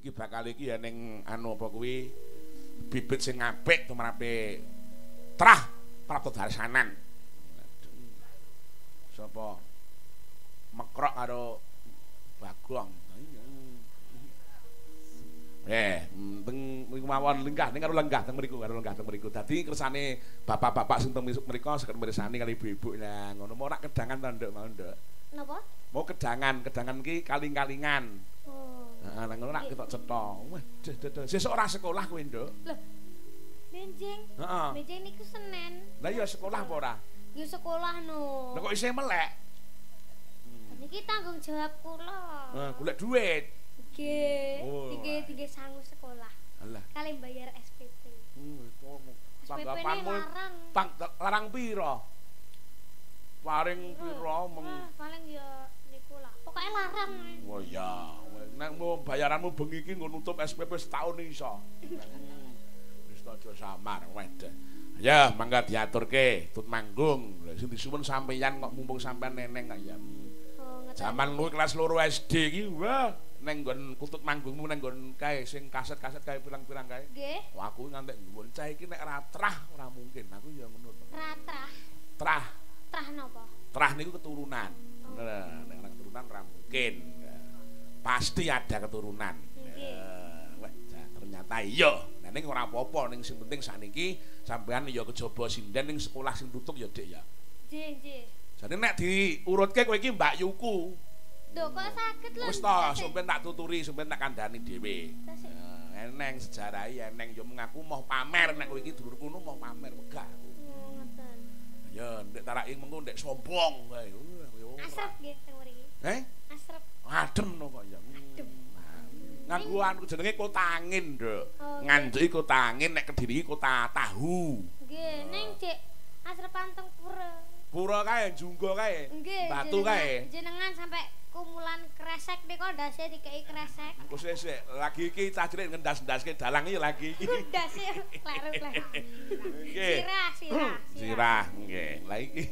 iki bakal iki ya ning anu apa kuwi bibit sing apik tumrape Trah Prapto Darsanan. Sapa mekrok karo Bagong. Teng mriku mawon lenggah ning karo lenggah teng mriku Dadi kersane bapak-bapak sing teng mriku saged mirsani kali ibu-ibu nah ngono mau ora kedangan ta nduk mau nduk. Napa? Mau kedangan iki kaling-kalingan. Oh. Heeh nang ngono nak ketok cetha. Wah, sesuk ora sekolah kowe nduk. Lho. Benjing. Heeh. Benjing niku Senin. Lah iya sekolah apa ora? Ya sekolah no. Lah kok isih melek? Niki tanggung jawab kula. Golek duit. Nggih. Oh, Nggih sangu sekolah. Alah. Kali bayar SPP. Tanggapanmu larang piro? Paring piro paling ya niku lah. Pokoke larang. Oh iya, nek bayaranmu bengi iki nggo nutup SPP setahun iso. Wis aja samar wedhe. Ya, mangga diaturke tut manggung. Lha sing disuwun sampeyan kok mumpung sampean neneng kok ya. Zaman lu kelas loro SD iki wah neng nggon kutut manggungmu neng nggon kae sing kaset-kaset kae pirang-pirang kae. Nggih. Wah aku ngantek nggon cah iki nek ratrah ora mungkin. Aku ya ngono to. Ratrah. Trah. Trah napa? Trah niku keturunan. Nah, nek ora keturunan ora mungkin. Pasti ada keturunan. Wah, ternyata iya. Nah ning ora apa-apa ning sing penting sakniki sampean ya kejaba sinden ning sekolah sing tutup ya Dik ya. Nggih. Jadi nek diurutke kowe iki Mbak Yuku. Lho kok saged lho. Wis to, sampeyan tak tuturi, sampeyan tak kandhani dhewe. Eneng sejarah eneng yo mengaku mau pamer nek kowe iki dulur kuno mau pamer megah. Ngoten. Ya ndek taraki mengko ndek sombong kae. Asrep nggih teng mriki. Asrep. Adem no kok ya. Adem. Nganggo anu jenenge kota angin, Nduk. Nganduki kota angin nek Kediri kota tahu. Nggih, ning Dik asrepan teng pura. Pura kae, junggo kae, batu kae. Jenengan sampai kumulan kresek niku ndase dikeki kresek. Engko sik lagi iki cah cilik ngendas-ndaske dalang iki lagi iki. Ndase kleru-kleru. Nggih. Sirah, nggih. Lah iki.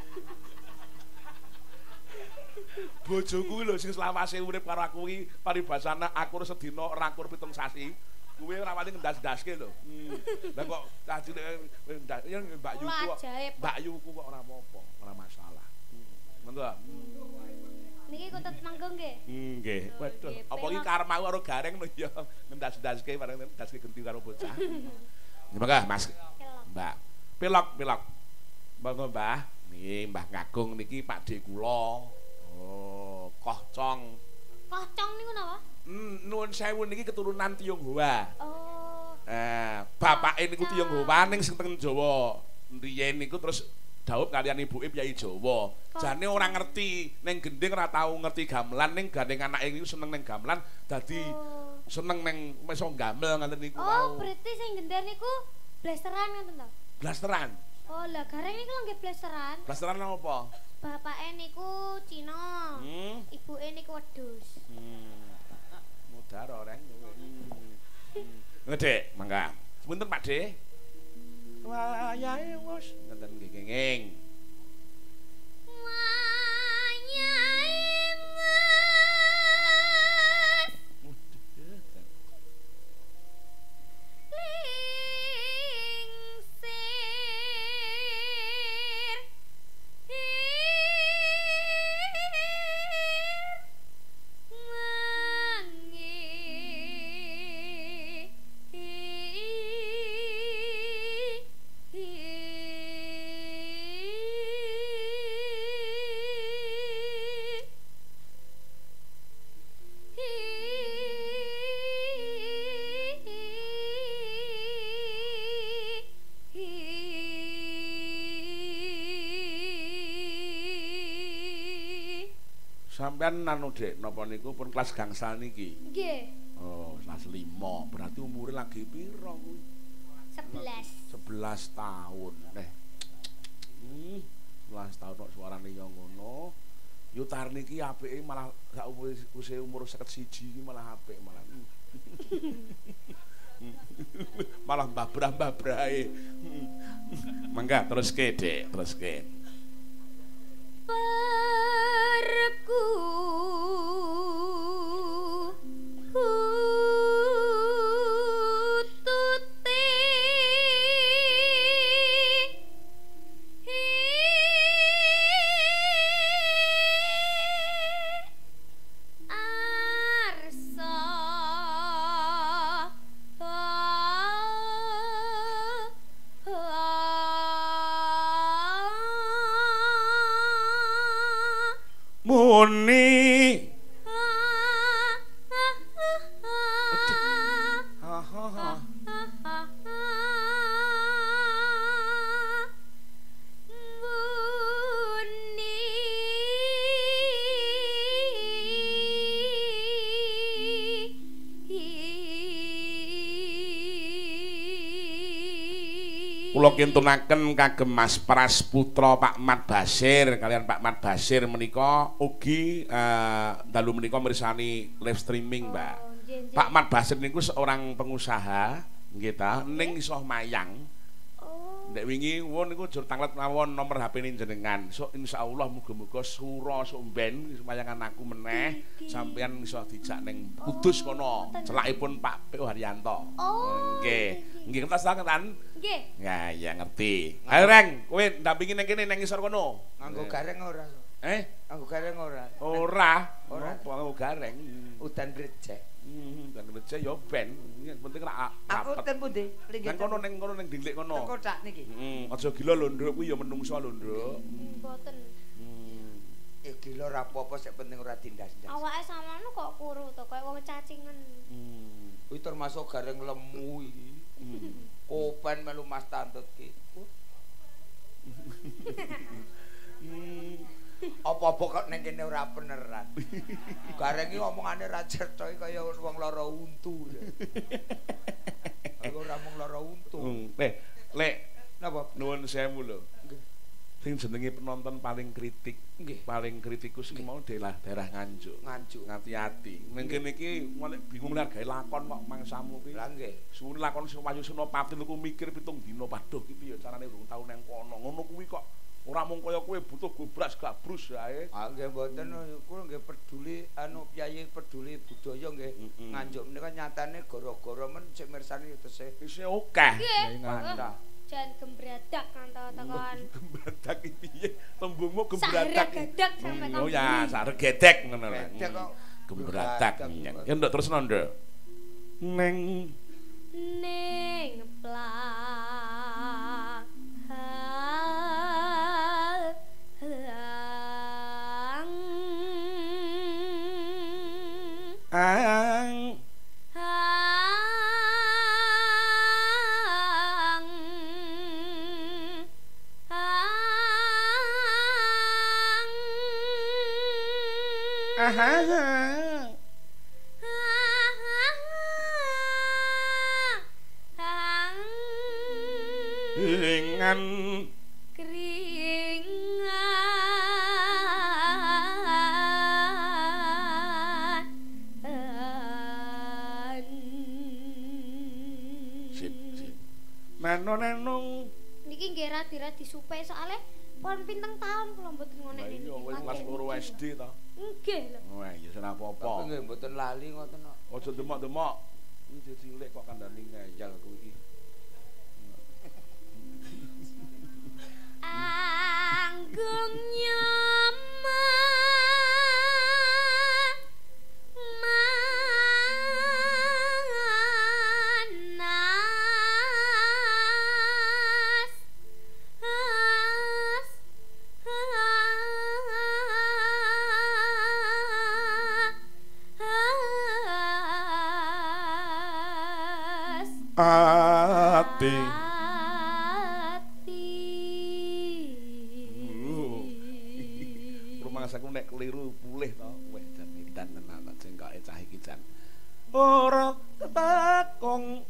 Bojoku lho sing selawase urip karo aku iki paribasana akur sedina rakur 7 sasi. Kuwi ora wani ngendas-ndaske lho. Lah kok cah cilik Mbak Yuku kok. Mbak Yuku kok ora apa-apa, ora masalah. Monggo. Niki kutut manggung nggih? Nggih. Waduh, apa iki karmaku karo gareng lho ya ngendas-ndaske bareng ngendaske genti karo bocah. Monggo Mas. Mbak. Pilok. Monggo Mbah. Niki Mbah Ngagung niki Pakde kula. Oh, Kohcong. Kohcong niku napa? Nuwun sewu niki keturunan Tionghoa. Oh. Bapake niku Tionghoa ning sing teng Jawa. Riyen niku terus dhaup kaliyan ibuke piyai Jawa. Jane ora ngerti ning gending ora tau ngerti gamelan ning gandeng anake niku seneng ning gamelan dadi seneng ning iso gamel ngoten niku. Oh, berarti sing gendar niku blasteran ngoten to? Blasteran. Oh, lah gareng niku nggih blasteran. Blasteran apa? Bapake niku Cina. Ibuke niku wedhus. Mudar orang. Ngedek, mangga. Sepunten Pak De. Wayahe wis ngenten nggih kenging. Wayahe sampean anu Dek napa niku pun kelas gangsal niki? Nggih. Oh, kelas 5. Berarti umure lagi piro kuwi? 11. 11 tahun. 11 tahun kok suarane yo ngono. Yo tar niki apike malah sak usia umur 51 iki malah apik malah. Malah mbabrah-mbabrahe. Mangga teruske Dek, teruske. Perku. 「 Perku. muni kula kintunaken kagem Mas Pras putra Pak Mat Basir kalian Pak Mat Basir menika ugi dalu menika mirsani live streaming, Mbak. Pak Mat Basir niku seorang pengusaha nggih ta, ning iso mayang. Nek wingi won niku jur tanglet mawon nomor HP-ne jenengan. So insyaallah muga-muga sura sumben mayangan aku meneh sampeyan iso dijak ning Kudus kono. Celakipun Pak P.O. Haryanto. Nggih. Nggih kertas kan? Nggih. Ya ngerti. Ayo Reng, kowe ndampingi ning kene ning isor kono. Nganggo gareng ora? Nganggo gareng ora? Ora. Nganggo gareng. Udan grecek. Dan kerja ya ben, penting rak. Aku ten pundi? Nang kono ning dilik kono. Kocak niki. Aja gila lho, Nduk, kuwi ya menungso lho, Nduk. Mboten. Ya gila ora apa-apa sik penting ora tindas-tindas. Awake sampeyan kok kuru to, koyo wong cacingan. Kuwi termasuk gareng lemu iki. Kopen melu Mas Tantut ki. Apa-apa kok ning kene ora beneran. Gareng iki omongane ra certa kaya wong lara untu. Aku ora mung lara untu. Lek napa nuwun sewu lho. Sing jenenge penonton paling kritik, paling kritikus iki mau daerah Nganjuk. Ngati-ati. Ning kene iki bingung lek gawe lakon kok mangsamu kuwi. Lah nggih. Suwun lakon sing Wahyu Senopati niku mikir 7 dina padha iki piye carane urung tau nang kono. Ngono kuwi kok ora mung kaya kowe butuh gobras gabrus ae. Nggih mboten kula nggih peduli piyayi peduli budaya nggih. Nganjuk menika nyatane gara-gara men sik mirsani tesih isih akeh. Mantap. Jan gembradak kanto-tokoan. Gembradak iki piye? Tembungmu gembradak. Gadak sampe Oh ya, sarek gedek ngono lho. Gembradak. Ya nduk terusno, Nduk. Ning plak ang lingan Nano niki nggih radi-radi supe soalé pon pinteng taun kula mboten ngonek niki. Iya, wis kelas 2 SD to. Nggih lho. Wah, ya ora apa-apa. Tapi nggih mboten lali ngoten kok. Aja demok-demok. Iki cilik kok kandhane ngeyel kuwi iki. Anggung nyama ati rumangsaku nek keliru pulih to weh jan edan tenan sing kok cah iki jan ora ketakong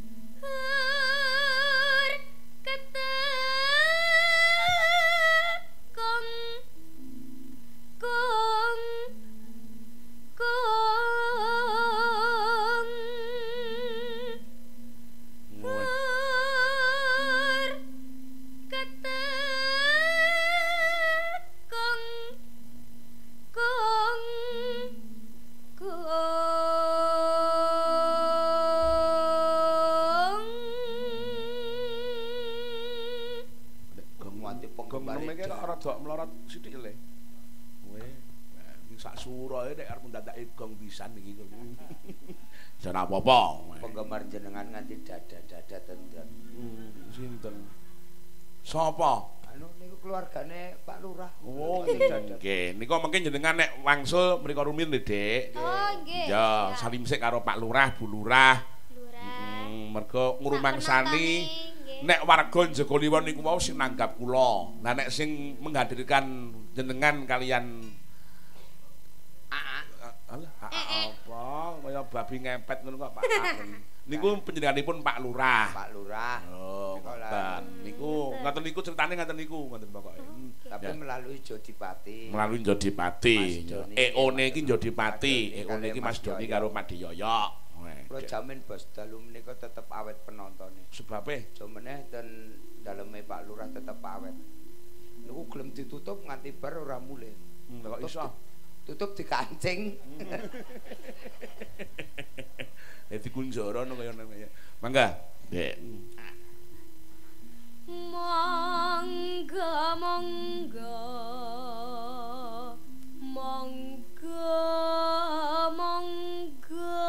rada mlorot sithik le. Kowe sak surae nek arep ndadake gong pisan iki. Ora apa-apa. Penggemar jenengan nganti dada-dada tenten. Sinten? Sapa? Anu niku keluargane Pak Lurah. Oh, nggih. Niku mungkin jenengan nek wangsul mriko rumiyin lho, Dik. Oh, nggih. Ya, salim sik karo Pak Lurah, Bu Lurah. Lurah. Mergo ngrumangsani nek warga Jogoliwon niku mau sing nanggap kula. Lah nek sing menghadirkan jenengan kalian apa kaya babi ngepet ngono kok Pak. Niku panjenenganipun Pak Lurah. Pak Lurah. Oh, ngoten. Niku ngoten niku critane ngoten niku ngoten pokoke. Tapi melalui Jodipati. Melalui Jodipati. EO-ne iki Jodipati, EO-ne iki Mas Doni karo Pak Diyoyok. Kula jamin Bos dalu menika tetep awet penontone. Sebabe Jomene ten daleme Pak Lurah tetep awet. Niku gelem ditutup nganti bar ora mulih. Kok iso? Tutup dikancing. Dikunjara ngono kaya ngono ya. Mangga, Dek. Mangga mangga mangga mangga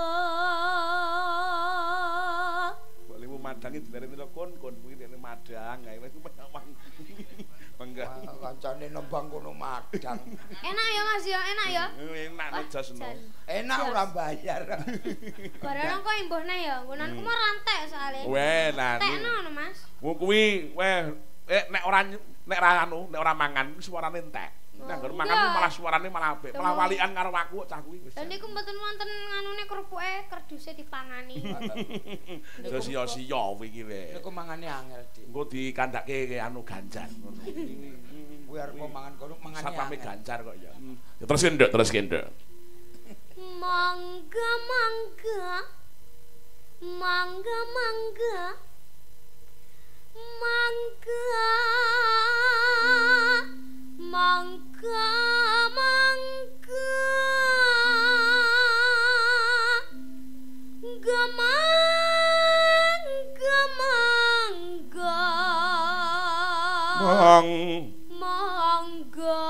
Bolehmu madangi dilareni kon kuwi nek madang ae wis mangga. Kancane nembang kono madang. Enak ya Mas ya, enak ya. Enak nek jasno. Enak ora bayar. Barang kok imbuhne ya, nggonanku mau rantek soalé. Weh, nah. Tekno ngono Mas. Wong kuwi nek ora mangan suarane entek. Nek nggon mangan malah suarane malah apik. Malah walikan karo aku cah kuwi wis. Lha niku mboten wonten nganune kerupuke kerduse dipangani. Sia-sia iki le. Niku mangane angel, Dik. Engko dikandhake anu ganjar ngono. Kuwi arep mangan kono mangane. Satpame ganjar kok ya. Terusin Nduk, teruskin Nduk. Mangga mangga mangga mangga mangga mangga mangga mangga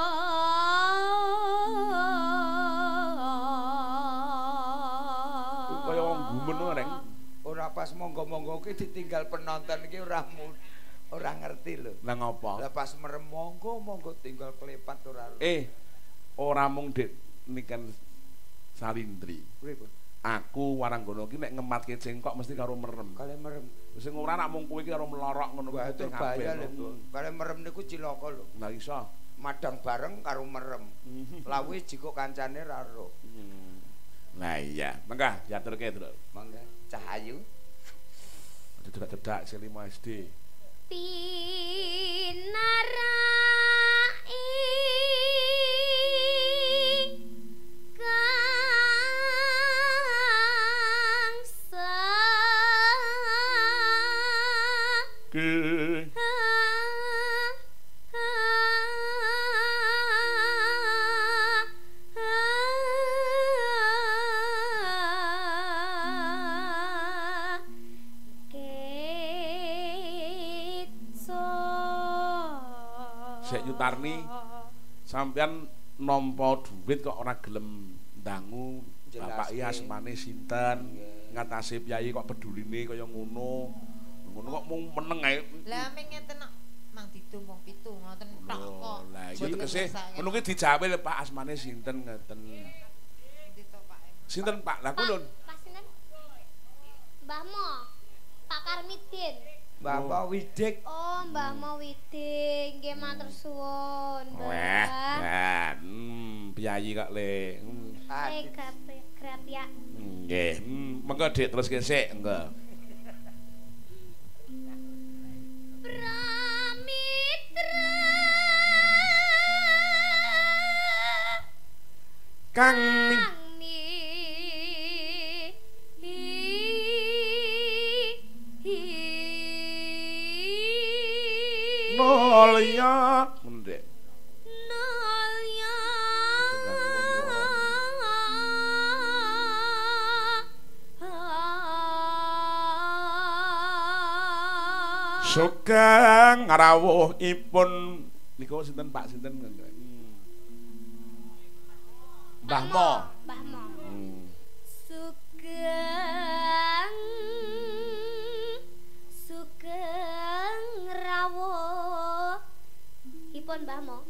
kaya wong gumen reng. Ora pas monggo-monggo ki ditinggal penonton iki ora ngerti lho. Lah ngopo? Lah pas merem monggo tinggal klepat ora. Ora mung Dik niken Salindri. Pripun? Aku Waranggono ki nek ngematke cengkok mesti karo merem. Kale merem. Sing ora nak mung kowe ki karo melorok ngono kuwi teh bahaya lho, Bu. Kale merem niku cilaka lho. Lah iso. Madang bareng karo merem. Lawe jiko kancane ra ro. Lah iya, mangga diaturke, Tru. Mangga Cahayu. Cedak-cedak C5 SD. Pinarai kangsa Ke Sek Yutarni sampean nampa dhuwit kok ora gelem ndangu bapak iya asmane sinten ngatasi piyai kok peduline kaya ngono kok mung meneng ae lah ming ngeten kok mang didum wong 7 ngoten tok kok lah iki tegese ngono kuwi dijawe lho Pak asmane sinten ngeten sinten Pak lah kuwi lho Pak sinten Mbah Mo Pak Karmidin Bapak Widik. Oh, Mbah Mo Widik, nggih matur suwun, Mbah. Piyayi kok le. Grap ya. Nggih. Mengko Dik terus sik, engko. Pramitra Kang Nolya Ndek Nolya Sugeng rawuhipun niku sinten Pak sinten Mbah Mo Mbah Mo Sugeng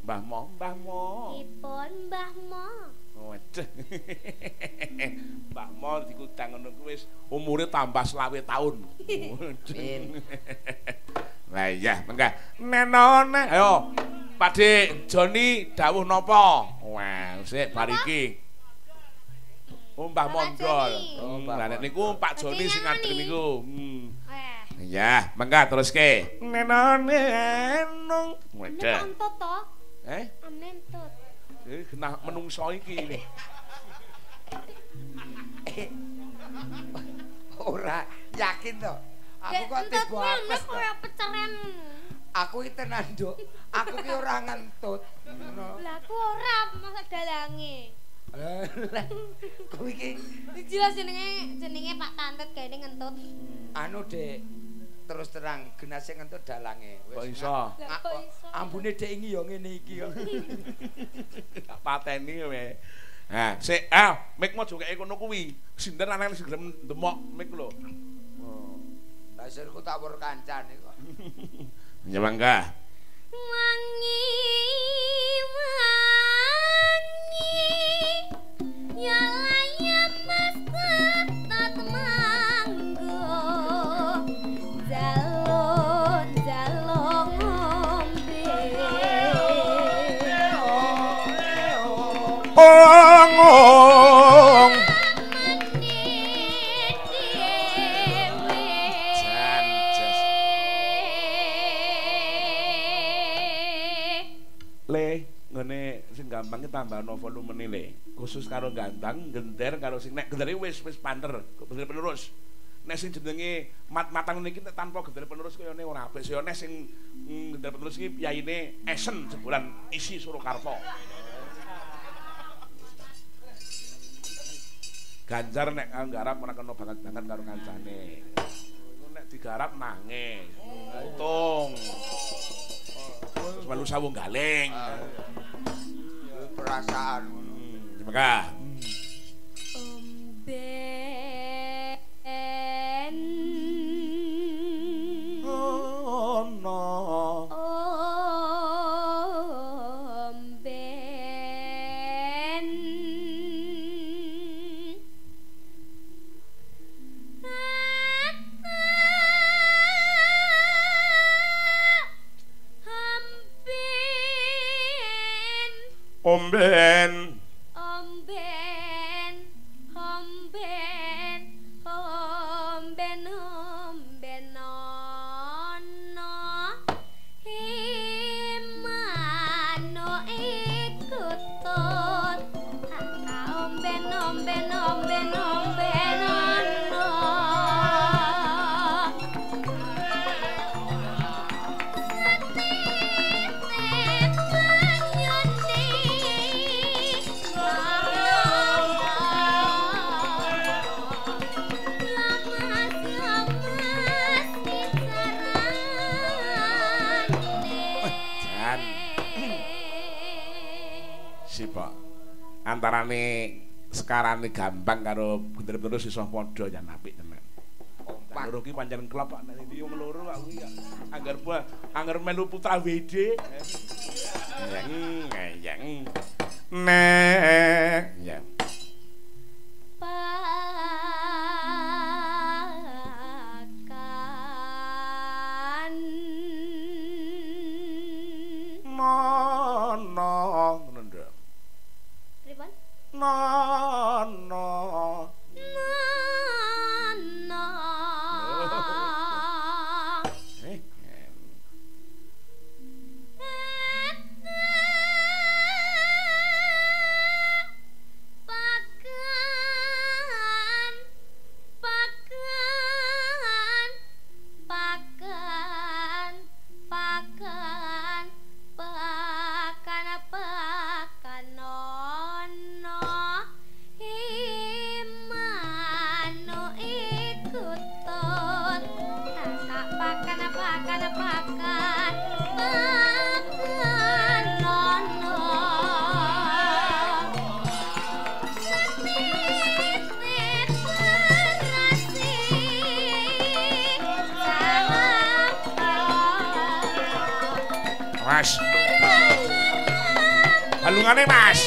Mbah Mo. Ipun Mbah Mo. Waduh. Mbah Mo dikutang ngono kuwi wis umure tambah 20 taun. Min. Lah iya, mengga. Nenone. Ayo. Pakde Joni dawuh napa? Wah, sik bar iki. Mbah Mondol. Lah nek niku Pak Joni sing ngadeg niku. Iya, mengga teruske. Nenone enung. Waduh. Antut to? Anentut. Genah menungso iki. Ora yakin to. Aku kok tiba apes. Kaya peceren. Aku iki tenan, Nduk. Aku ki ora ngentut. Lah aku ora masa dalange. Lah kowe iki Jelas jenenge Pak Tantut gaene ngentut. anu Dek. Terus terang genase ngentut dalange. Kok iso? Ambune Dek iki ya ngene iki kok. Tak pateni kowe. Nah, sik mik mo jokeke kono kuwi. Sinten anak sing gelem ndemok mik lho. Lah sirku tak wur kancane kok. Ya mangga. Wangi ya layam mas tetap manggo jalon ngombe ong Le, ngene sing gampang ki tambahno volumene le. Khusus karo gandang, gender karo sing nek gendere wis panter, gendere penerus. Nek sing jenenge mat-matan ngene iki tanpa gendere penerus kayane ora apik. Saya nek sing gendere penerus iki piyayine Esen jebolan isi Surakarta. Ganjar nek nggarap ora kena banget-banget karo kancane. Nek digarap nangis, untung. Terus malu sawung galeng. Perasaan. Terima kasih. Omben Ono omben omben omben omben omben omben ono imano ikutut omben omben omben omben ono Pak. Antarane sekarane gampang karo bener-bener iso padha jan apik tenan. Loro ki pancen klop nek ndi wong loro kok kuwi ya. Angger melu putra WD. Yang. Nek ya. Pakan Nono ngono ndak. Pripun? Nono. Mas. Tongone Mas.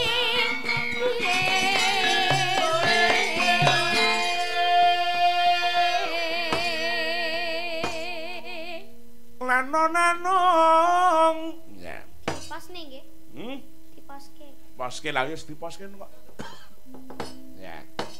Lanonanong. Ya. Pas nih nggih. Diposke. Poske lah wis diposke kok. Ya.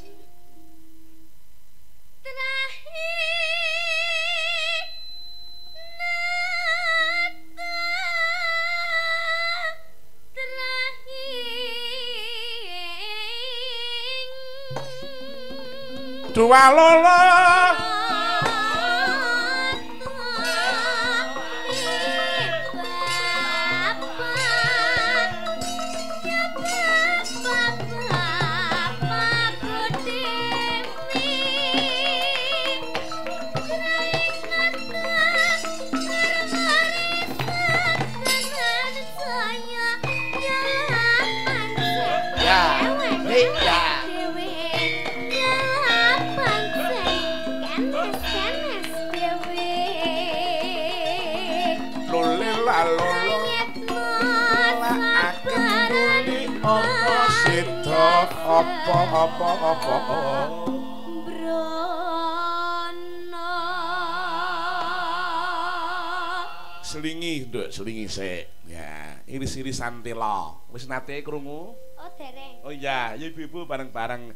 Dua lolo apa Brono selingi nduk selingi sik ya iris-irisan tela wis nate krungu oh dereng oh iya ya ibu-ibu bareng-bareng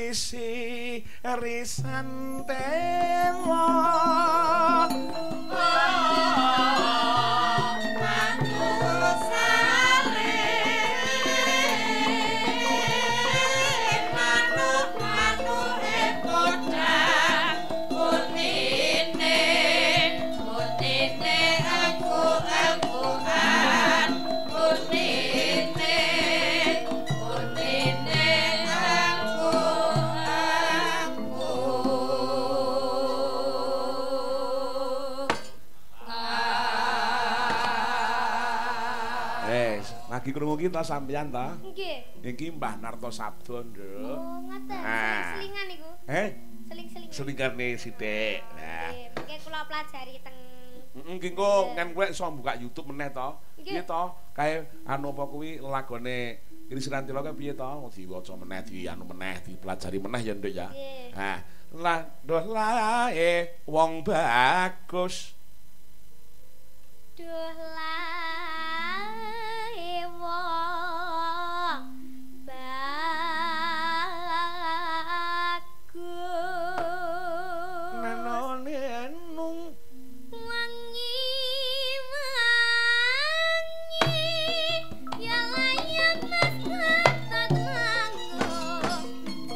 irisan tela lagi krungu kita sampeyan ta? Nggih. Iki Mbah Narto Sabdo, Nduk. Oh, ngaten. Selingan niku. Seling-seling. Selingane sithik. Nah. Nggih, kula pelajari teng Nggih engko ngen kowe iso buka YouTube meneh to. Piye to? Kae anu apa kuwi lagone Irisan Tila kae piye to? Diwaca meneh, di anu meneh, dipelajari meneh ya, Nduk ya. Ha. Lah, doh lae wong bagus. Duh lae wong bagus nenone nung wangi ya layang mas ketat manggung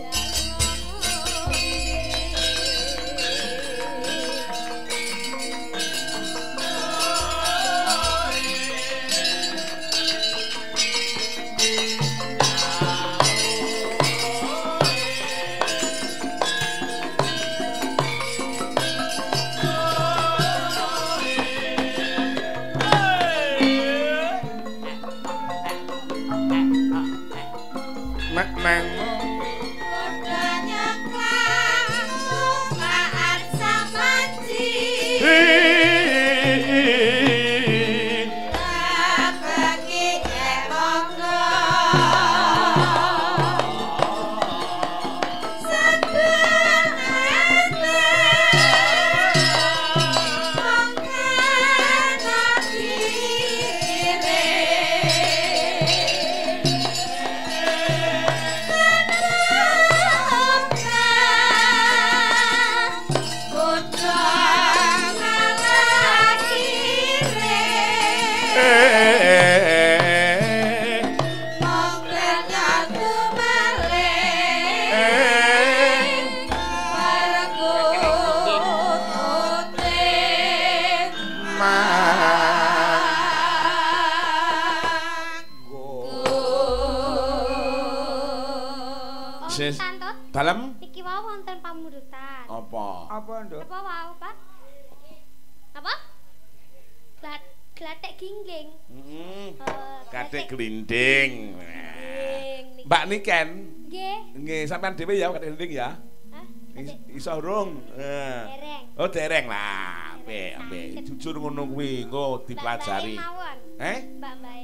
Dalem iki wau wonten pamurutan. Apa? Apa, Nduk? Apa wau, Pak? Apa? Glathek ginggling. Glathek glinding. Mbak Niken. Nggih. Nggih, sampean dhewe ya glathek glinding ya? Hah? Iso urung? Dereng. Oh, dereng lah. Apik. Jujur ngono kuwi, engko dipelajari. Mbak-mbake mawon. Mbak-mbake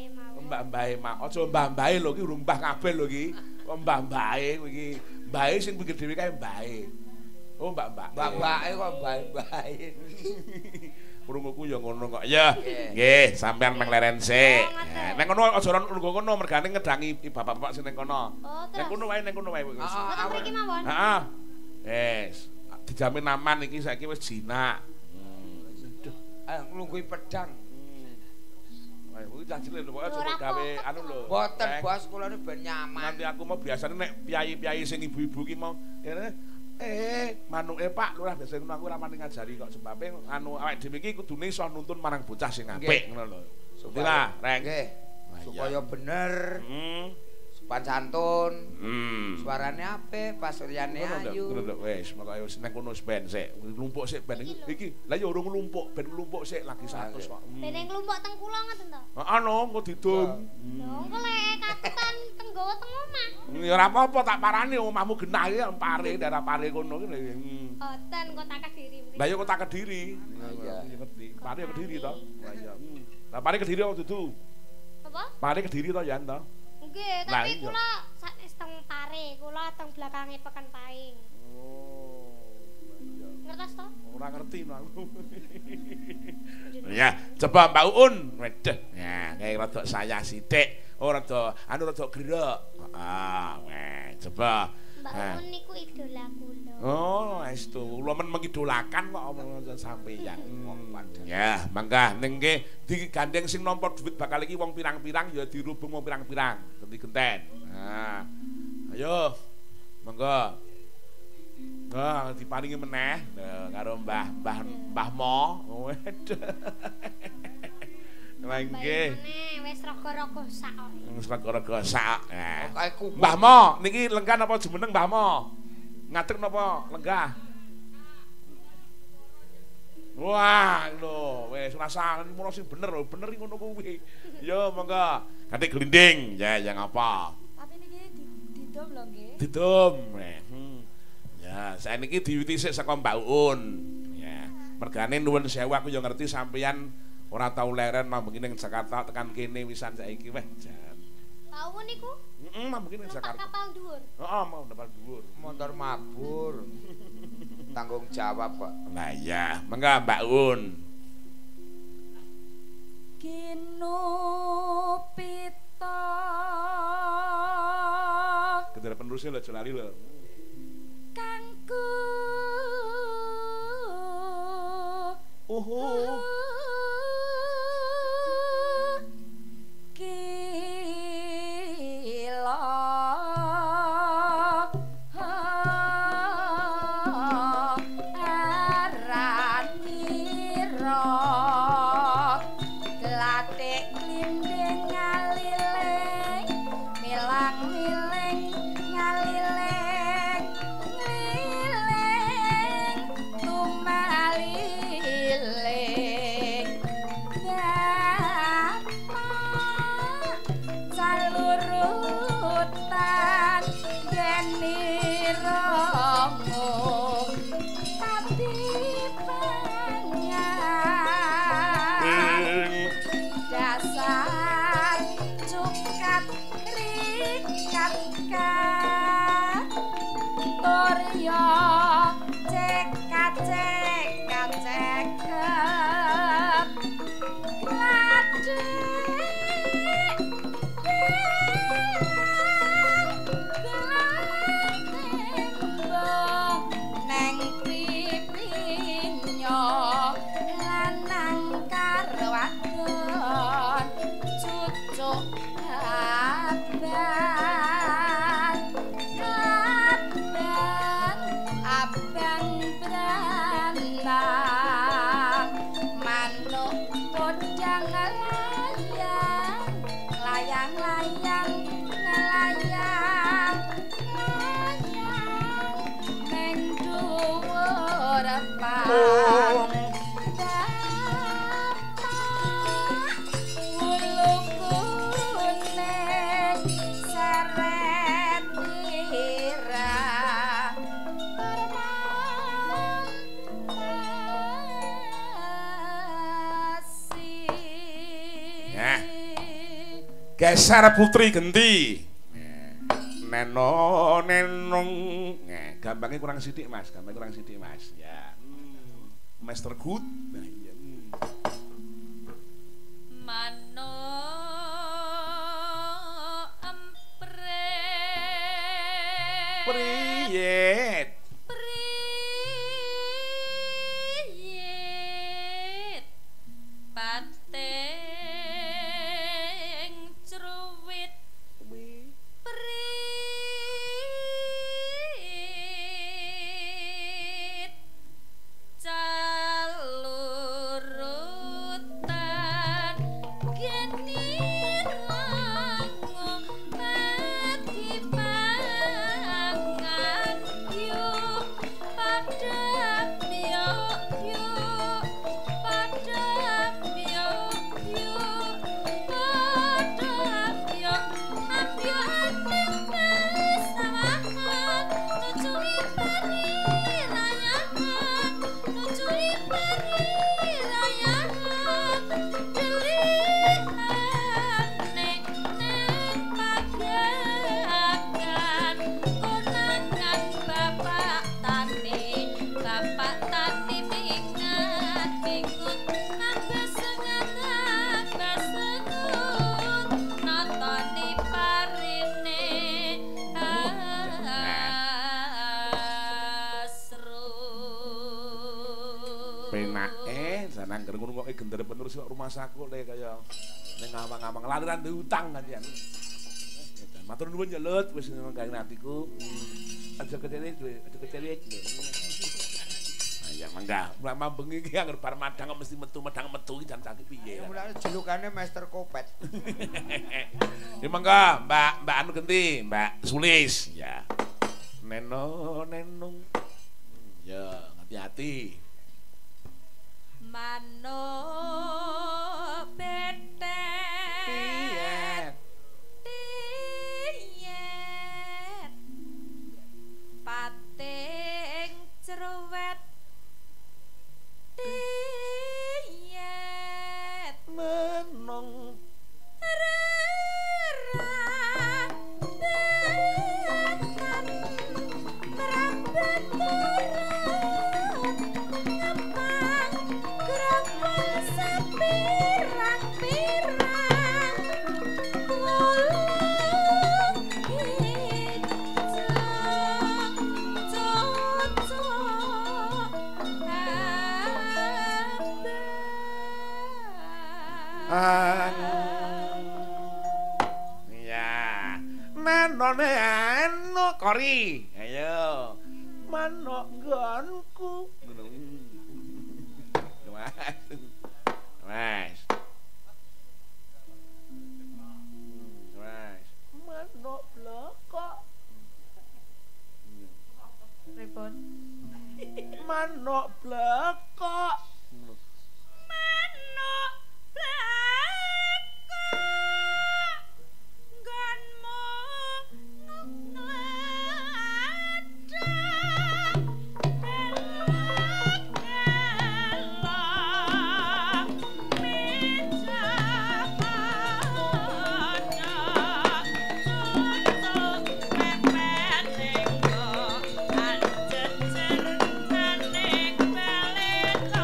mbah-mbahe mak. Aja mbah-mbahe lho iki urung mbah kabeh lho iki. Kok mbah-mbahe kowe iki. Mbahe sing pinggir dhewe kae mbahe. Oh, mbak-mbak. Mbak-mbake kok mbahe-mbahe. Krunguku ya ngono kok. Ya. Nggih, sampean meng leren sik. Nek ngono aja nunggu kono mergane ngedangi bapak-bapak sing ning kono. Nek kono wae, ning kono wae wis. Ngoten mriki mawon. Heeh. Wis. Dijamin aman iki saiki wis jinak. Ayo nglungguhi pedang. Ayo kuwi cah cilik lho pokoke coba gawe anu lho. Mboten bos kula niku ben nyaman. Nanti aku mau biasane nek piyai-piyai sing ibu-ibu ki mau manuke Pak Lurah biasa ngono aku ora mani ngajari kok sebabe anu awake dhewe iki kudune iso nuntun marang bocah sing apik ngono lho. Supaya reng. Nggih. Supaya bener. Sopan santun. Suarane apik, pasuryane ayu. Ngono lho wis, pokoke wis nek kono ben sik, nglumpuk sik ben iki. Lah ya urung nglumpuk, ben nglumpuk sik lagi 100 kok. Dene nglumpuk teng kula ngoten to. Heeh no, kok didum. Lho, engko lek kaketan teng nggawa teng omah. Ya ora apa-apa tak parani omahmu genah iki pare daerah pare kono ki. Boten kok tak Kediri mriki. Lah ya kok tak Kediri. Iya. Ngerti. Pare Kediri to. Lah iya. Lah pare Kediri kok dudu. Apa? Pare Kediri to ya to. Nggih, tapi kula sanes teng Pare, kula teng blakange Pekan Paing. Oh. Iya. Ngertos to? Ora ngerti no aku. Ya, coba Mbak Uun. Wedeh. Ya, kayak rada saya sithik. Oh, rada anu rada gerak. Coba. Mbak Uun niku idola kula. Oh, estu. Kula men mengidolakan kok omong sampeyan. Ya, mangga ning nggih digandeng sing nampa dhuwit bakal iki wong pirang-pirang ya dirubung wong pirang-pirang. Genti-genten. Nah. Ayo. Mangga. Nah, diparingi meneh karo Mbah Mo. Waduh. Lah nggih. Wis raga-raga sak. Wis raga-raga sak. Mbah Mo, niki lenggah napa jumeneng Mbah Mo? Ngadeg napa lenggah? Wah, lho, wis rasa ngono sing bener lho, bener ngono kuwi. Ya, monggo. Katik glinding, ya yang apa? Tapi niki didom lho nggih. Didom. Ya, saiki diwiwiti sik saka Mbak Uun. Ya, mergane nuwun sewu aku ya ngerti sampeyan ora tau leren mambung ning Jakarta tekan kene wisan saiki weh jan. Tahu niku? Mambung ning Jakarta. Kapal dhuwur. Heeh, mau kapal dhuwur. Motor mabur. Tanggung jawab kok. Lah iya, mengga Mbak Uun. Kinupita. Kedere penerusnya lho aja lali lho. Kangku. Geser putri genti. Neno nenong. Gampangnya kurang sithik Mas, ya. Master good. Nah iya. Mano empre. Priyet. Pateng cruwit prit calurutan genir langung mati pangan yuk padam yuk padam yuk padam yuk ambil aning bersamahan nucui peri rayangan nucui peri rayangan delihan neng pagyangan konangan bapak tani mingat ikut ambesengan natoni parine asru Penake sanang ngrungokke gender penerus rumah saku le kaya ning ngawang-ngawang laliran duwe utang kan ya. Matur nuwun ya Lut wis nggawe atiku. Aja kecele duwe, aja kecele lho. Ya mangga, ulama bengi iki anggere bar madang kok mesti metu iki jan sakit piye. Mulane jelukane Master Kopet. Ya mangga, Mbak anu genti, Mbak Sulis ya. Nenong. Ya, hati-hati. mano betek Piyet. Tiyet pating cerewet Tiyet Menong ya, nenone anu kori, ayo, manok nggonku, mas, manok blokok, Pripun? manok blokok, Manuk bleko nggonmu ngladang elok-elok meja padha tutuk pepeteng anjejer maning beleta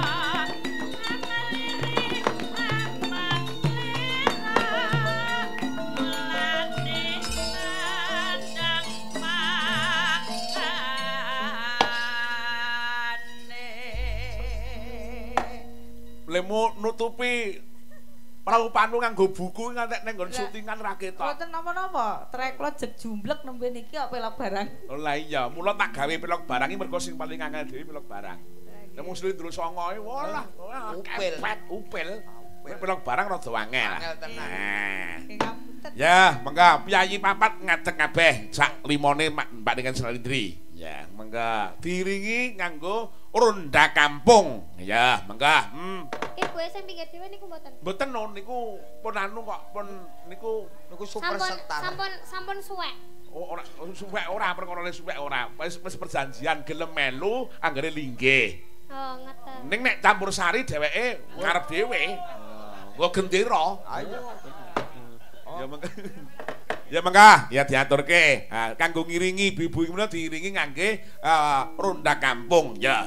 lemu nutupi perahu panu nganggo buku ngantek ning nggon syutingan ra ketok. Mboten napa-napa, treklo jeg jumblek nembe niki kok pelok barang. Oh lah iya, mula tak gawe pelok barang iki mergo sing paling angel dhewe pelok barang. Nek mung slindro songo e walah, upil. Pelok barang rada angel. Angel tenan. Nggih ngapunten. Ya, mengga piyayi papat ngadeg kabeh sak limone Mbak dengan Salindri. Ya, mengga diringi nganggo ronda kampung. Ya, mengga. Ibu sing pinggir dhewe niku mboten. Mboten niku pun anu kok pun niku Super Star. Sampun suwek. ora suwek ora perkarane suwek ora. Wis perjanjian gelem melu anggere linggih. Oh, ngeten. Ning nek campur sari dheweke ngarep dhewe. Nggo gendera. Ayo. Ya mangga, ya diaturke. Kanggo ngiringi ibu-ibu iki menawa diiringi ngangge ronda kampung, ya.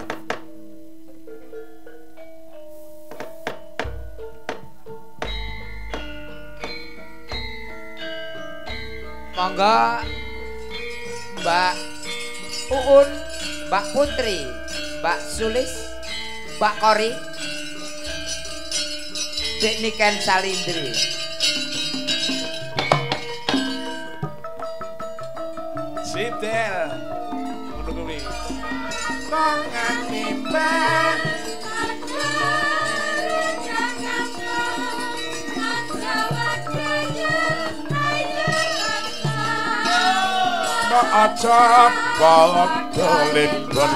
Monggo Mbak Uun, Mbak Putri, Mbak Sulis, Mbak Kori, Dek Niken Salindri. Sidel. Ngono kuwi. Kongan timbang aja padha linggon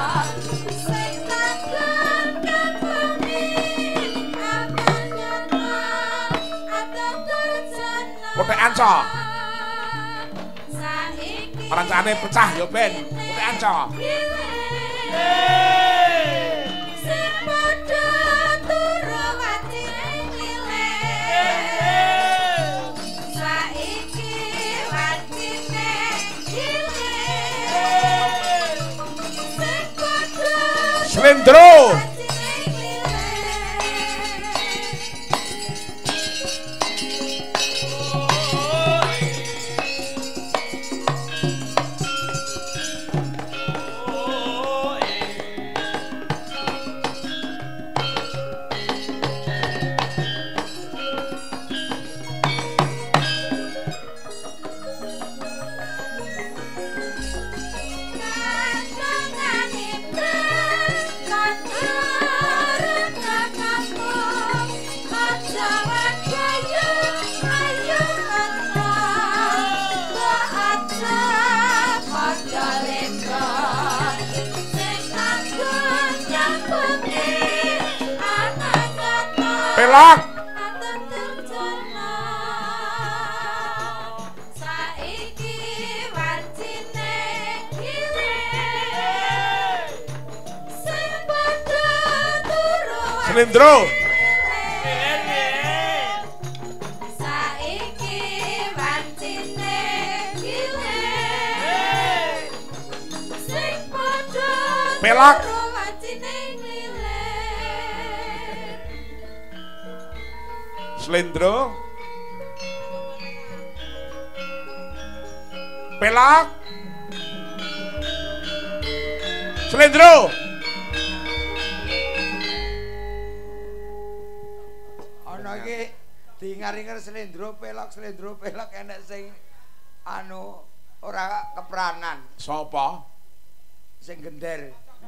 Potekan so. Rancane pecah ya ben. Potekan so. Sing padha turu ati ngile. Saiki watine ngile. Sing padha Slendro. Pelak. Saiki watine ngile. Sing padha turu Slendro. saiki watine ngile. Sing padha Pelak. turu watine ngile. Slendro. Pelak. Slendro. Ana iki diingar-ingar Slendro pelak enek sing anu ora kepranan, Sapa? sing gender.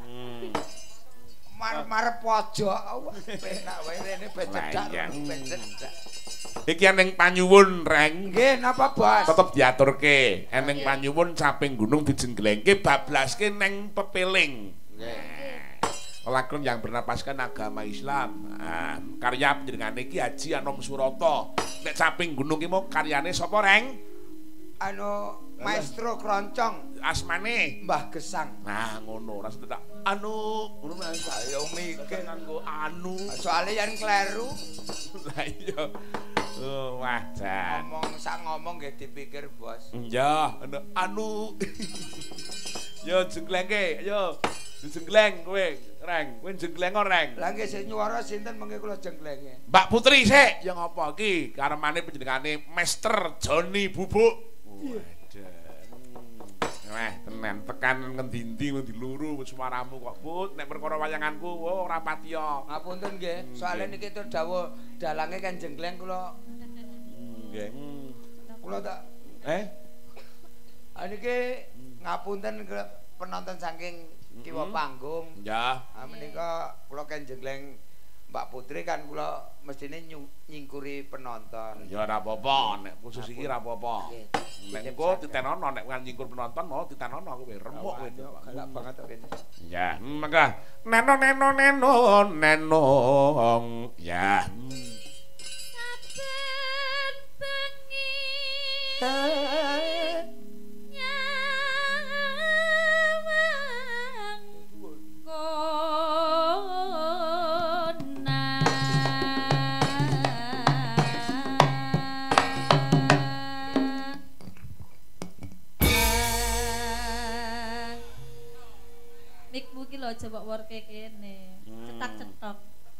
Marep pojok. Penak wae rene becedak, Wayang. becedak. Iki eneng panyuwun, Reng. Nggih, napa, Bos? Tetep diaturke. Eneng panyuwun saping gunung dijengglengke bablaske neng pepeling. Lakon yang bernapaskan agama Islam. Karya panjenengane Ki Haji Anom Surata. Nek saping gunung ki mau karyane sapa, Reng? Anu maestro kroncong Asmane Mbah Gesang. Nah, ngono. Ora tak ngono Saya mikir nganggo anu. soalnya yang kleru Lah iya. Oh, wajan. ngomong nggih dipikir, Bos. Ya, anu. Yo jengglengke, yo. Dijenggleng kowe, Reng. Kowe jenggleng ora, Reng? Lah nggih sing nyuwara sinten mengke kula jengglenge. Mbak Putri sik, ya ngapa iki? Karemane panjenengane Master Joni Bubuk. Wah, tenan tekan ngendi-endi ngendi luru wis suaramu kok, Put. Nek perkara wayanganku ora patiya. Ngapunten nggih, soalnya niki tur dawuh dalange kan jenggleng kula Nggih. kula tak niki ngapunten ke penonton saking kiwa panggung. Ya. Menika kula kan jenggleng Mbak Putri kan kula mestine nyingkuri penonton. Ya ora apa-apa, nek khusus iki ora apa-apa. Nggih. Nek engko ditenono nek kan nyingkur penonton mau ditenono kowe remuk kowe. Galak banget kok kene. Ya, mangga. Neno neno neno neno. Ya. Saben bengi nyawang kona Mikmu ki lho aja mbok worke kene. Cetak-cetok.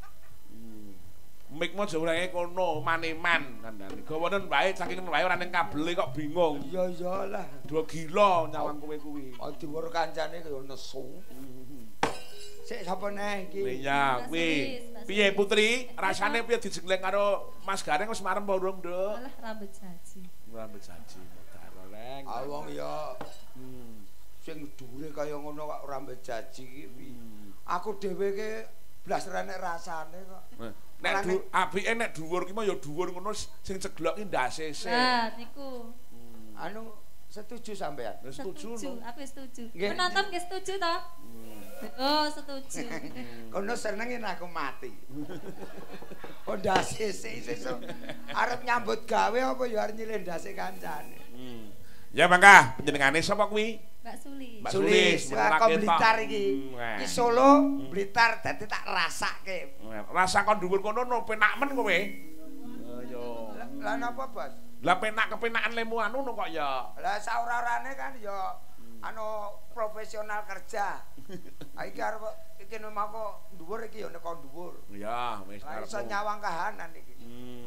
Mik mo jurenge kono maneman kandhane. Gawanen wae saking wae ora ning kabele kok bingung. Iya iyalah. Dua gila nyawang kowe kuwi. Diwur kancane kaya nesu. Sik sapa neh iki? Iya, kuwi. Piye Putri? Rasane piye dijengleng karo Mas Gareng wis marem apa urung, Nduk? Alah rambut jaji. Rambut jaji modar leng. Awong ya sing dhuwure kaya ngono kok rambut jaji iki. Aku dhewe ki blas renek rasane kok. Nek apike nek dhuwur ki mah ya dhuwur ngono sing ceglok ki ndase sik. Nah, niku. Anu setuju sampean? Setuju. Aku setuju. Nggih. Penonton nggih setuju to? Oh, setuju. Kono senengin aku mati. Ndase sesuk arep nyambut gawe apa ya arep nyilendase kancane. Ya mangga panjenengane sapa kuwi? Mbak Suli. Mbak Sulis, kok Blitar iki. Iki Solo, Blitar dadi tak rasake. Rasa kon dhuwur kono no penak men kowe. Yo. Lah napa, Bos? Lah penak kepenakan lemu anu no kok ya. Lah saura-urane kan ya anu profesional kerja. Iki arep iki nomako dhuwur iki ya nek dhuwur. Ya, wis Lah arep. iso nyawang kahanan iki.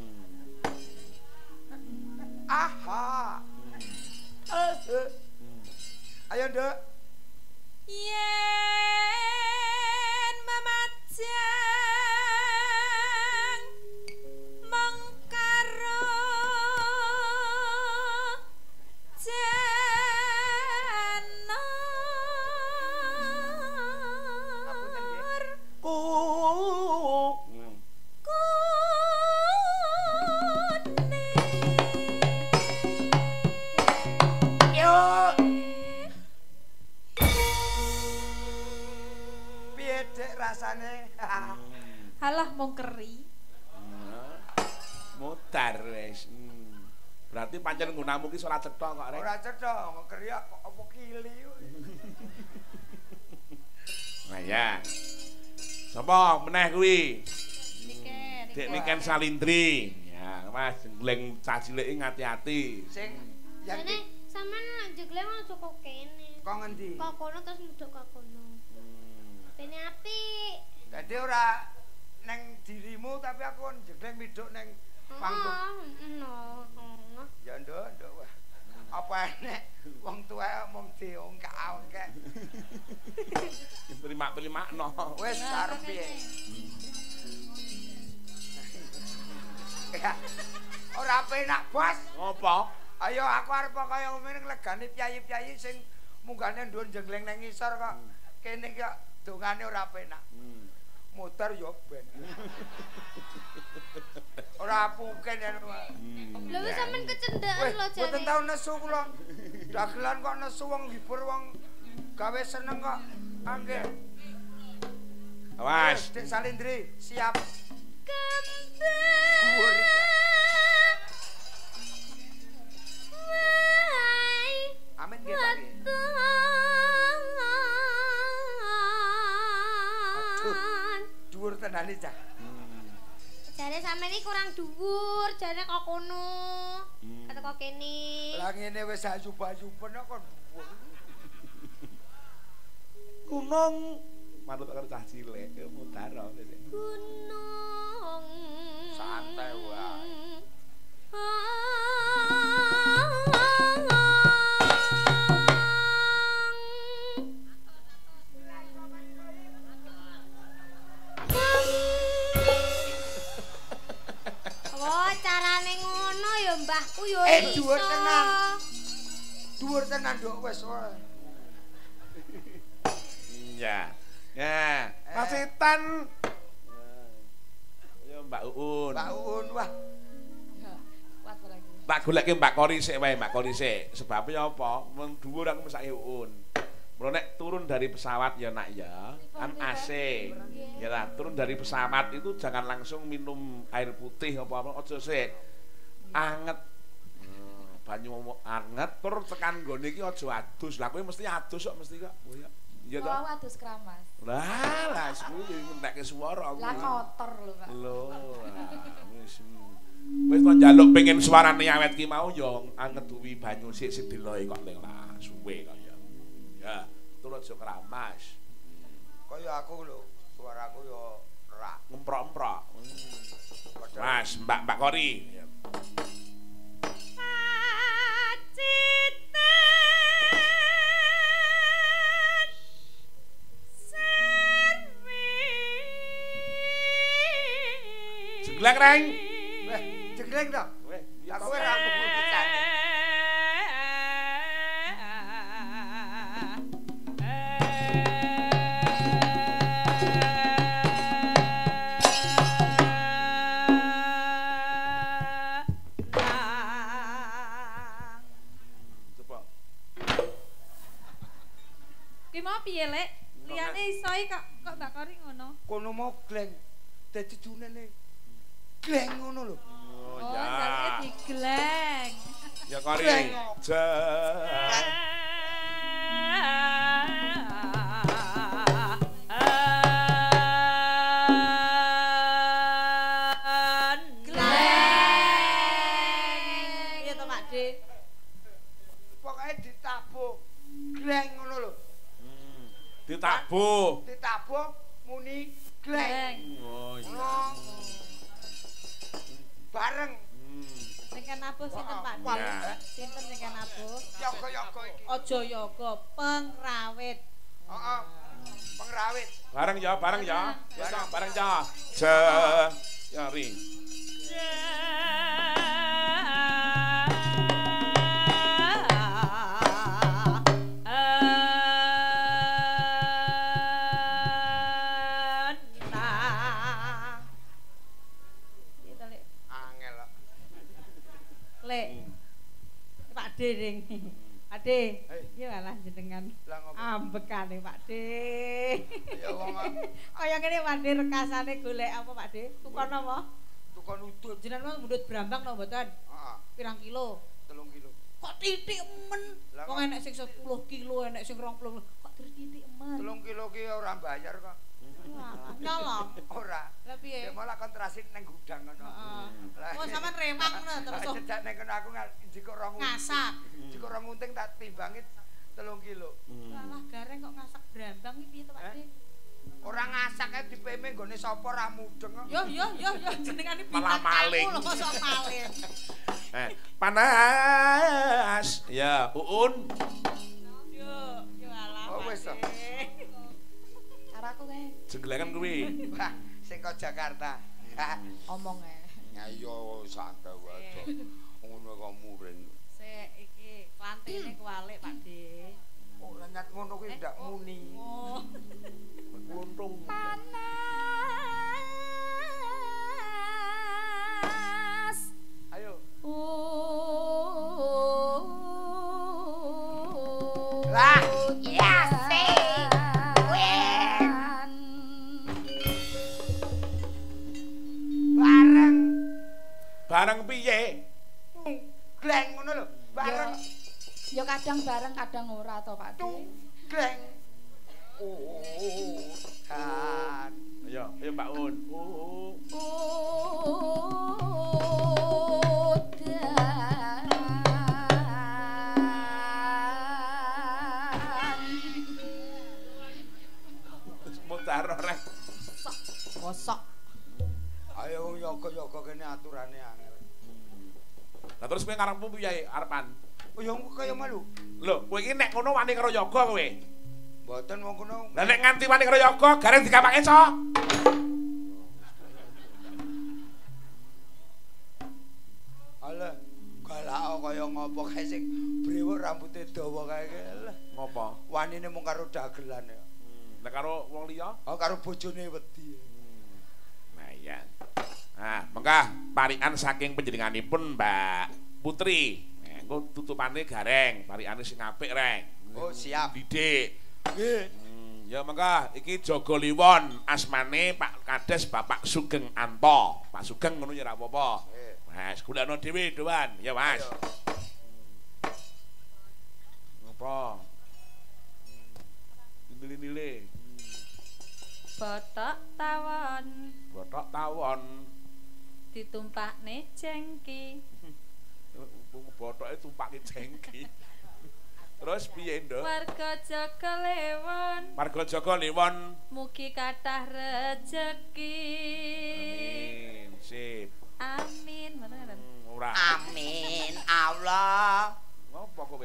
Aha. Ayo, Nduk. Yen memajang mengkaro janor Rasane. Halah mung keri. Mutar wis. Berarti pancen nggunamu ki salat cetha kok rek. Ora cetha, keriak kok apa kili. Nah ya. Sapa meneh kuwi? Niken. Dek Niken Salindri. Ya, Mas jengleng cah cilik ngati-ati. Sing yang Jane sampean jegleng aja kok kene. kok ngendi? Kok kono terus mudhuk kok kono. Bene apik. Dadi ora neng dirimu tapi aku jegleng miduk neng panggung. No. Ya nduk wah. Apa enek wong tuwa mung diongkak-ongkek. Primak-primakno. Wis arep piye? Ora penak, Bos. Apa? Ayo aku arep kaya ngene nglegani piyayi-piyayi sing munggane ndun jengleng nang ngisor kok kene kok dongane ora penak. Muter yo ben. Ora puken ya. Lha wis sampean kecendekan lho jane. Mboten tau nesu kula. Dagelan kok nesu wong hibur wong gawe seneng kok. Angge. Awas. Dek Salindri, siap. Kembang. Amin nggih, Pak. Dhuwur tenan iki, Cak. Jane sampean iki kurang dhuwur, jane kok kono. Kata kok kene. Lah ngene wis ayub-ayuben kok dhuwur. Gunung manut karo cah cilik mutar wis. Gunung. Santai wae. Oh, carane ngono ya mbahku ya iso. Dhuwur tenan. Dhuwur tenan nduk wis wae. Ya. Ya, Pasitan. Ya Mbak Uun. Mbak Uun wah. Kuat lagi. Tak goleke Mbak Kori sik wae, Mbak Kori sik. Sebabe apa? Wong dhuwur aku mesake Uun. Mula nek turun dari pesawat ya nak ya, kan AC. Ya lah, turun dari pesawat itu jangan langsung minum air putih apa-apa, aja sik. Anget. Banyu anget tur tekan nggone iki aja adus. Lah kowe mesti adus kok mesti kok. Oh ya. Iya toh? Wah, adus keramas. Lah kuwi ngentekke swara kuwi. Lah kotor lho, Pak. Lho. Wis to njaluk pengen suarane awet ki mau ya angeduwi banyu sik sedeloe kok ning lah suwe kok ya. Ya, tur aja keramas. Kaya aku lho, suaraku yo rak. Ngemprok-emprok. Mas, Mbak Kori. Jegleng reng. Weh, jegleng to. Weh, aku ora mung pecane. Ki mau piye, Lek? Liyane iso kok Mbak Kori ngono. Kono mau gleng. Dadi junene. Gleng ngono lho. Oh, Oh, ya. jalike digleng. Ya Kori. Iya to, Pak De. Pokoke ditabuh. Gleng ngono lho. Ditabuh. Ditabuh muni gleng. Oh iya. Ngono. Bareng. Sing kan nabuh sinten, Pak De? Ya. Sinten sing kan nabuh? Yoga-yoga iki. Aja yoga, pengrawit. Heeh. Pengrawit. Bareng ya. Bareng ya. Ya ring. Angel kok. Lek. Pak De ring. Pak De. Iya malah jenengan Lah ngopo? ambekane Pak De. Ya wong Kaya ngene Pak De rekasane golek apa Pak De? Tukon apa? tukon udut. Jenengan mundut Brambang napa mboten? Heeh. Pirang kilo? 3 kilo. Kok titik men? Lah, Wong enek sing 10 kilo, enek sing 20 kilo. Kok titik men? 3 kilo ki ora bayar kok. Walah, nyolong. Ora. Lah piye? Ya malah kontrasin nang gudang ngono. Heeh. Lah, Oh, sampean remang ngono terus cedak nek aku njiko rong ngasak. Njiko rong unting tak timbangi 3 kilo. Walah gareng kok ngasak Brambang iki piye to Pak De? Ora ngasak ae dipeme nggone sapa ra mudeng kok. Yo jenengane Malah bintang maling. tamu lho mosok maling. Panas. Ya, Uun. Yo alah. Oh, wis to. Caraku kae Jenggelengan kuwi. Wah, sing kok Jakarta. omong ae. Ayo santai wae. Ngono kok muring. Sik iki klantene kualik Pak De. Oh, nyat ngono kuwi ndak muni. Oh. Untung. Panas. Ayo. Lah, iya sih. bareng Bareng piye? gleng ngono lho. Bareng Ya kadang bareng kadang ora to Pak De. gleng. Oh, kan. Ayo Mbak Un. Mutar rek. Kosok. Ayo yoga-yoga kene aturane angel. Lah terus kowe ngarepmu piye arepan? Oh, ya kaya malu. Lho, kowe iki nek kono wani karo yoga kowe. Mboten wong kono. Lah nek nganti wani karo yoga, gareng digampake so. Alah, galak kaya ngopo kae sing brewok rambuté dawa kae. Lah, Ngopo? wanine mung karo dagelan ya. Nek karo wong liya? Oh, karo bojone wedi. Nah iya. Nah, mengkah parikan saking panjenenganipun Mbak Putri. Engko tutupane gareng, parikane sing apik rek. Oh, siap. Didik. Nggih. Ya mengkah iki Jaga Liwon, asmane Pak Kades Bapak Sugeng Anto. Pak Sugeng ngono ya ora apa-apa. Mas, golekno dhewe doan. Ya, Mas. Ayo. Ngopo? Nilai-nilai. Botok tawon Botok tawon. ditumpakne jengki. Botoke tumpake jengki. Terus piye, Nduk? Warga Jaga Lewon. Marga Jaga Liwon. Mugi kathah rejeki. Amin. Sip. Amin. Ngoten. Ora. Amin Allah. Ngopo kowe?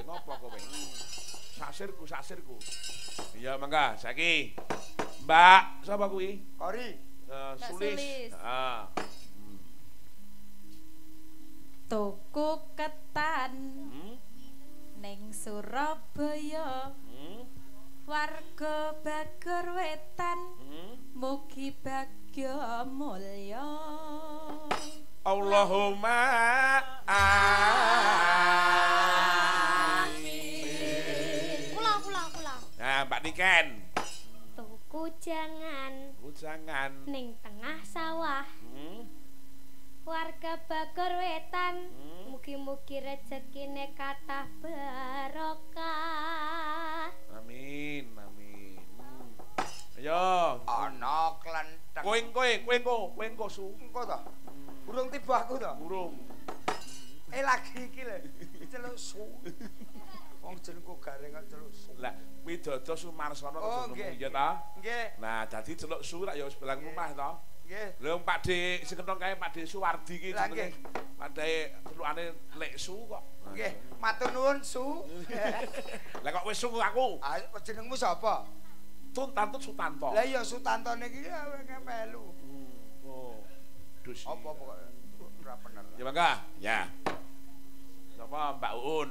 Sasirku. Iya, mangga saiki. Mbak, sapa kuwi? Kori. Sulis. Sulis. Heeh. Tuku ketan Hmm? ning Surabaya. Warga Bagor Wetan mugi bagya mulya. Allahumma amin. Kula. Nah, Mbak Niken. Tuku jangan Jangan. ning tengah sawah. Warga Bagor Wetan mugi-mugi rezekine kathah barokah. Amin. Ayo. Ana klenteng. Kowe engko su. Engko to. Burung tiba aku to. Burung. Lagi iki lho. Celuk su. Wong jenengku Gareng kok celuk su. Lah, Widodo Sumarsana Oh, kok nggih. iya ta? Nggih. Nah, dadi celuk su rak ya wis belang rumah to. Nggih. Lha Pak De sing ketong kae Pak De Suwardi iki Lah, jenenge. Pak De celukane Lek Su kok. Nggih. Matur nuwun su. Lah kok wis su aku? Ah, jenengmu sapa? Tuntantut Sutanto. Lah iya Sutanto niki melu. Oh. Dus. Apa pokoke ora bener. Ya mangga. Ya. Sapa Mbak Uun?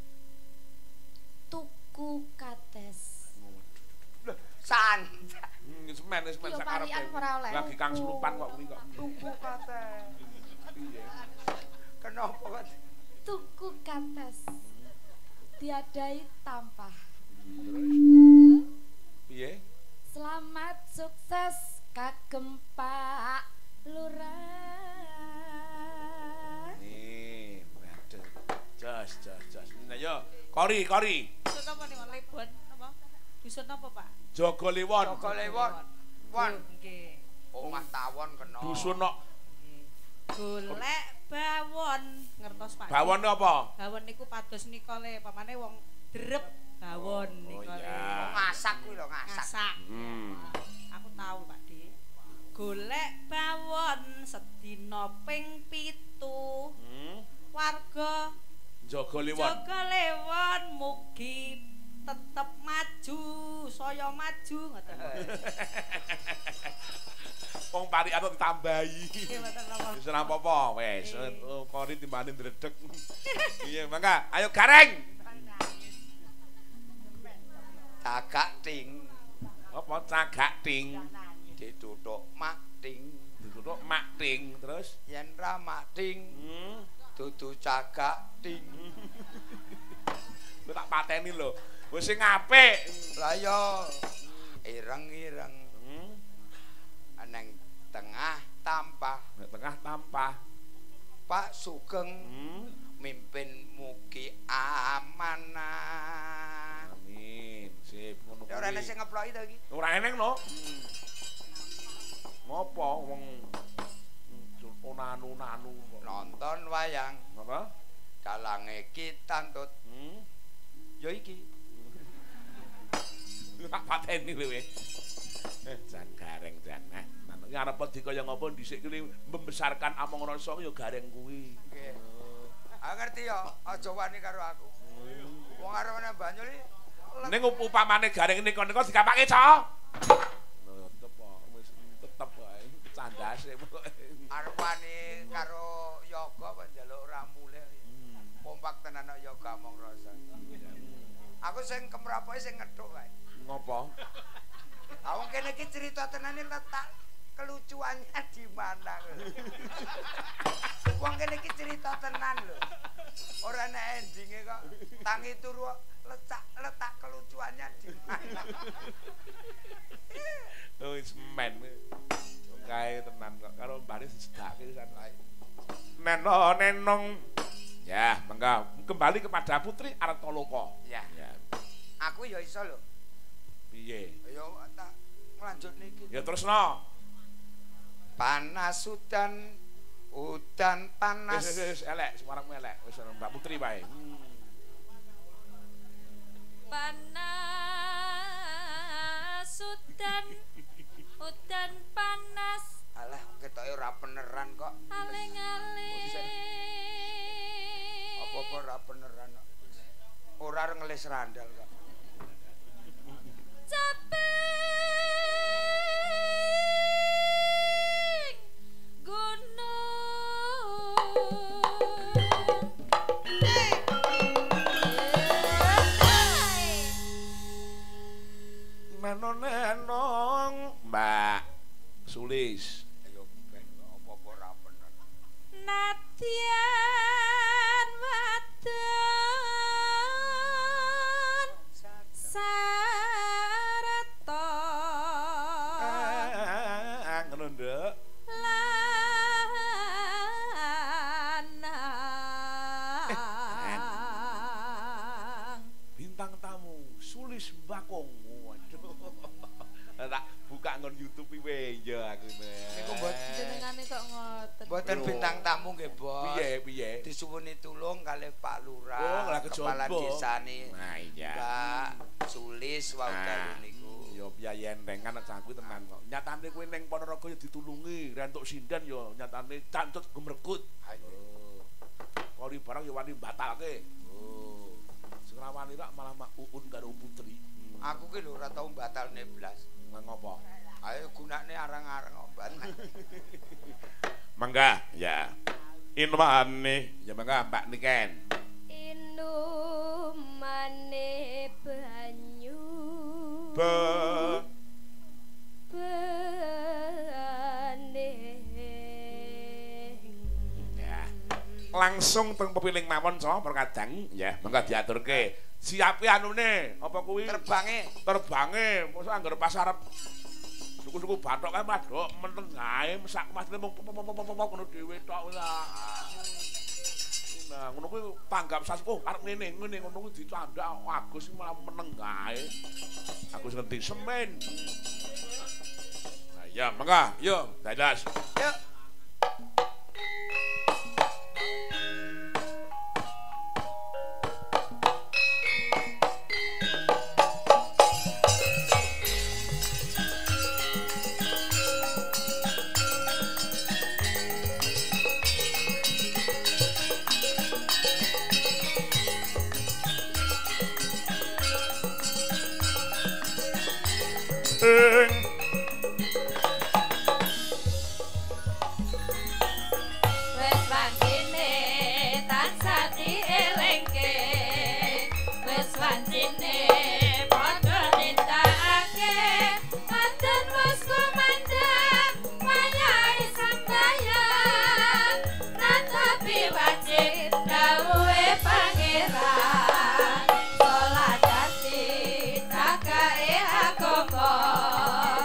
Tuku kates. Lho, santai. Semen Yo sakarepe. parian ora oleh. Lagi Kang Selupan kok kuwi kok. Tuku kate. Piye? Kenapa kok? Tuku kates. Diadai tampah. Piye? Selamat sukses kagem Pak Lurah. Nih, waduh. Jos. Nah yo, Kori. Dusun apa nih, Lebon apa? Dusun apa, Pak? Jaga Liwon. Joko lewon. Won. Nggih. Omah tawon kena. Dusun kok. Golek bawon, ngertos Pak? Bawon apa? Bawon niku pados nikole, pamane wong drep bawon nikole. iya. Ngasak kuwi lho, ngasak. Ngasak. Hmm. Aku tahu, Pak De. Golek bawon sedina ping 7. Warga Jaga Liwon. Jaga Lewon mugi tetep maju, saya maju ngoten. Wong pari atau ditambahi. Nggih mboten napa. Wis ora apa-apa, wis. Kori timbane ndredeg. Iya, mangga. Ayo Gareng. Cagak ting Apa cagak ting? dituthuk mak ting. Dituthuk mak ting terus. Yen ra mak ting Hmm. dudu cagak ting. Lu tak pateni lho. Wis sing apik. Lah yo ireng-ireng Hmm. neng tengah tampah Nek tengah tampah. Pak Sugeng mimpin mugi amanah. Amin. Sip ngono kuwi. Ya ora ana sing ngeploki to iki. Ora eneng no. Ngopo wong nanu kok. Nonton wayang Apa? dalange kitantut ya iki. Tak pateni kowe. Jan Gareng jan. Nang ngarep dikaya ngapa dhisik kuwi membesarkan Among Rasa ya Gareng kuwi. Nggih. Ah ngerti ya, aja wani karo aku. Wong arep nang banyu iki Ning upamane Gareng nika dikapake, Cok. Tetep wae candase pokoke. arep wani karo yoga apa njaluk ramule. Kompak tenan kok yoga Among Rasa. Aku sing kemrapoke sing ngethuk kae. Ngopo? Ah wong kene iki cerita tenane letak kelucuannya di mana lho. Wong kene iki cerita tenan lho. Ora nek endinge kok tangi turu letak kelucuannya di mana. Oh, it's men. Kae tenan kok karo mbane sedake pisan kae. Nenong. Ya, mangga kembali kepada Putri Artoloka. Ya. Aku ya iso lho. Piye? Ya tak nglanjut niki. Ya terusno. Panas udan panas. Wis elek, suaramu elek. Wis Mbak Putri wae. panas udan panas Alah ketoke ora beneran kok. aling-aling Apa-apa ora beneran kok. Ora ngelis randal kok. caping gunung Nenong Mbak Sulis. Ayo ben apa-apa ora bener. nadyan wadon sarata Ngono nduk. lanang Bintang tamu Sulis Bakong. Waduh. Tak buka ngon YouTube piye ya aku Niku mboten Jenengane kok ngoten. mboten bintang tamu nggih, Bos. piye? Disuwuni tulung kalih Pak Lurah, Oh, lah kepala kejaba. desane. Nah iya. Mbak Sulis wau dalu niku. Yo piye entengan cangku tenan kok. Nyatane kowe ning Ponorogo ya ditulungi, rentuk sindan yo nyatane cantut gemrekut. Oh. Kori barang yo wani batalke. Oh. Sing rawani rak malah Uun karo Putri. Aku ki lho ora tau batalne blas. Ngopo? Ayo gunane arang-arang obat. Mangga ya. Inmane ya mangga Mbak Niken. Inumane banyu Be ya. Langsung teng pepiling mawon so perkadang ya mangga diaturke. Siapi anune apa kuwi? Terbange mosok anggere pasar suku-suku bathok kae madhok meneng ae mesak masine mung ngono dhewe tok lah. Nah, ngono kuwi tanggap sas oh arep ngene ngono kuwi dicandak Agus malah meneng ae. Agus ngerti semen. Nah, ya mangga, yo dadas. Yuk. wis wancine tansah dielingke wis wancine padha nindakake aden wis kumandhang wayahe sambayang natapi wajib dawuhe pangeran salat dadi cakae agama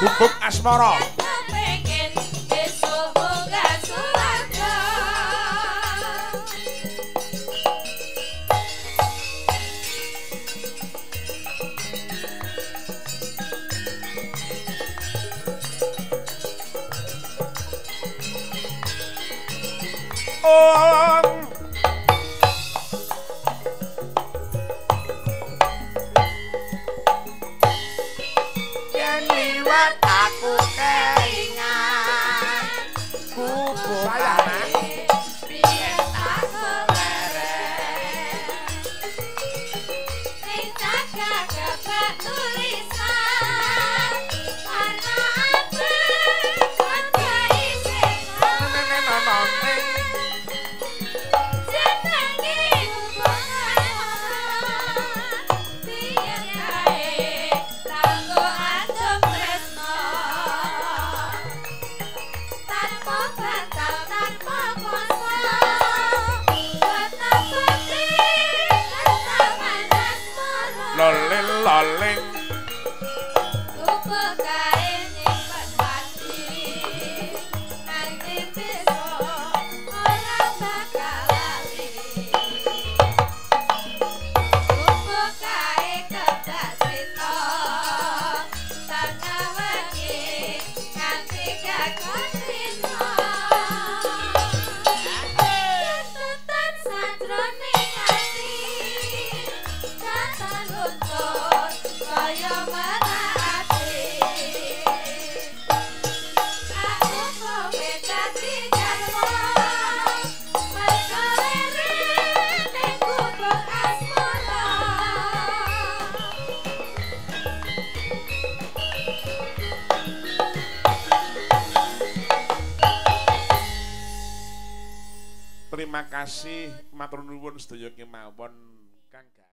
Gubuk asmara. Pengen besok munggah swarga. Om yen liwat aku keingan gubuk Sayang, biyen tak kelereng Ning jagat kebak tulisan warna abang warna isih jenenge hubungan biyen kae kanggo adem tresno tanpa batal tanpa kuasa kata putri kata manas moro loling loling Gubuk kae nyimpen hati nanti besok ora bakal lali Gubuk kae kebak crita tengah wengi nganti gagok trino Tuntutan sajroning ati kata lutut kaya menaati Aku kowe dadi garwa mergo lirik ning gubuk asmara Terima kasih matur nuwun sedaya kemawon Kang